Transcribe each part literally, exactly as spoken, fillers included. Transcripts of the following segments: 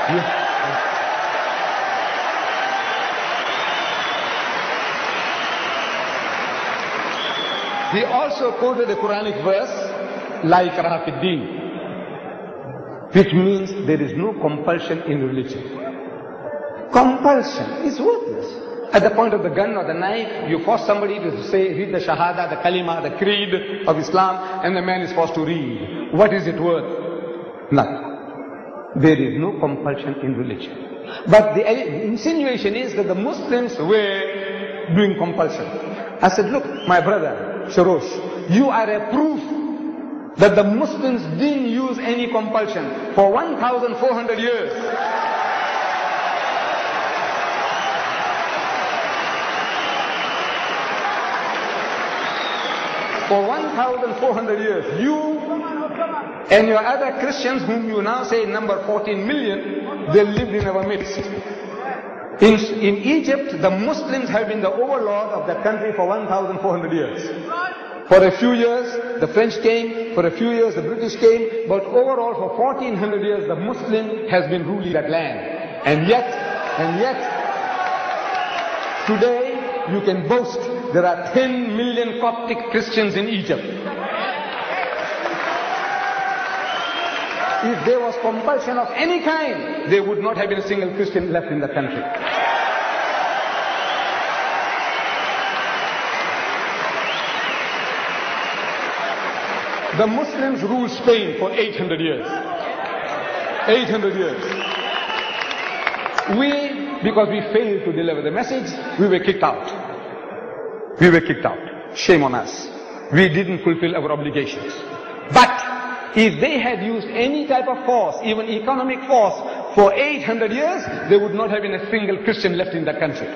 He also quoted a Quranic verse, La ikraha fid din, which means there is no compulsion in religion. Compulsion is worthless. At the point of the gun or the knife, you force somebody to say, read the Shahada, the Kalima, the Creed of Islam, and the man is forced to read. What is it worth? Nothing. There is no compulsion in religion. But the insinuation is that the Muslims were doing compulsion. I said, look, my brother, Sharosh, you are a proof that the Muslims didn't use any compulsion for one thousand four hundred years. For one thousand four hundred years, you and your other Christians, whom you now say number fourteen million, they lived in our midst. In, in Egypt, the Muslims have been the overlord of the country for one thousand four hundred years. For a few years, the French came. For a few years, the British came. But overall, for fourteen hundred years, the Muslim has been ruling that land. And yet, and yet, today, you can boast there are ten million Coptic Christians in Egypt. If there was compulsion of any kind, there would not have been a single Christian left in the country. The Muslims ruled Spain for eight hundred years. eight hundred years. We, because we failed to deliver the message, we were kicked out. We were kicked out. Shame on us. We didn't fulfill our obligations. But if they had used any type of force, even economic force, for eight hundred years, there would not have been a single Christian left in the country.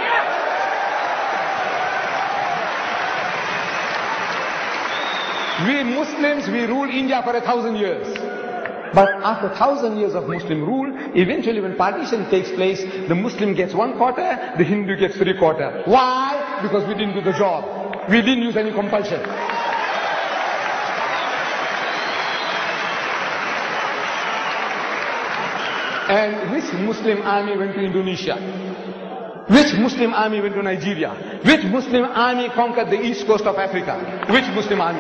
We Muslims, we ruled India for a thousand years. But after a thousand years of Muslim rule, eventually when partition takes place, the Muslim gets one quarter, the Hindu gets three quarter. Why? Because we didn't do the job. We didn't use any compulsion. And which Muslim army went to Indonesia? Which Muslim army went to Nigeria? Which Muslim army conquered the east coast of Africa? Which Muslim army?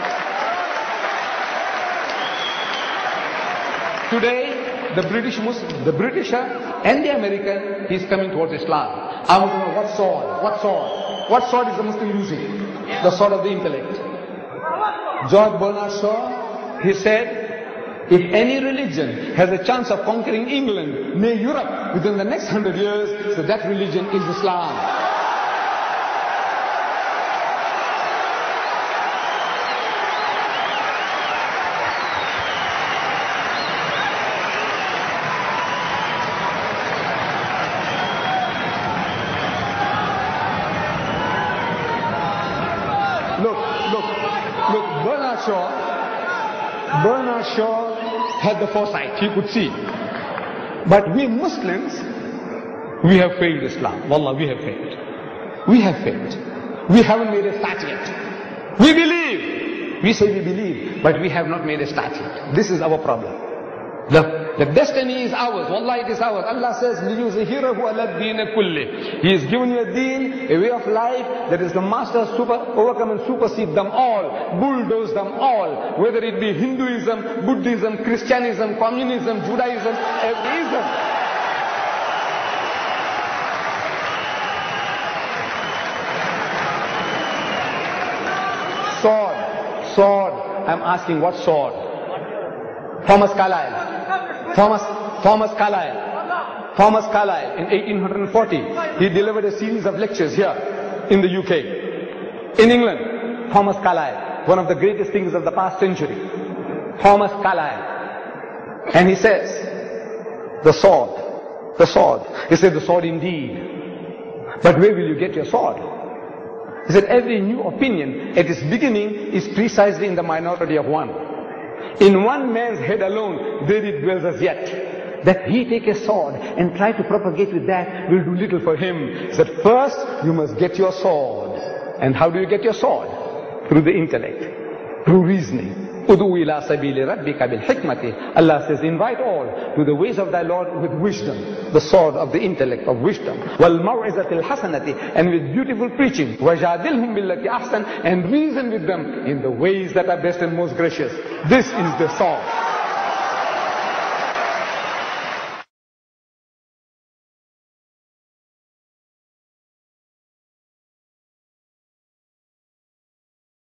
Today, the British Muslim, the Britisher and the American, he's coming towards Islam. I want to know what sword, what sword, what sword is the Muslim using? The sword of the intellect. George Bernard Shaw, he said, if any religion has a chance of conquering England, nay Europe, within the next hundred years, so that religion is Islam. Look, look, look, Bernard Shaw, Bernard Shaw had the foresight, he could see. But we Muslims, we have failed Islam. Wallah, we have failed. We have failed. We haven't made a start yet. We believe. We say we believe, but we have not made a start yet. This is our problem. The, the destiny is ours. Wallah, it is ours. Allah says, لِيُزْهِرَهُ عَلَى الدِّينِ كُلِّهِ. He has given you a deen, a way of life that is the master, super, overcome and supersede them all, bulldoze them all, whether it be Hinduism, Buddhism, Christianism, Communism, Judaism, everyism. Sword, sword. I'm asking, what sword? Thomas Carlyle. Thomas, Thomas Carlyle. Thomas Carlyle in eighteen forty, he delivered a series of lectures here in the U K. In England, Thomas Carlyle, one of the greatest thinkers of the past century. Thomas Carlyle. And he says, the sword, the sword. He said, the sword indeed. But where will you get your sword? He said, every new opinion at its beginning is precisely in the minority of one. In one man's head alone, there it dwells as yet. That he take a sword and try to propagate with that will do little for him. He said, first you must get your sword. And how do you get your sword? Through the intellect, through reasoning. Udu ila sabili rabbika bil hikmati. Allah says, invite all to the ways of thy Lord with wisdom, the sword of the intellect of wisdom. Wal maw'izatil hasanati, and with beautiful preaching. Wajadilhum billati ahsan, and reason with them in the ways that are best and most gracious. This is the sword.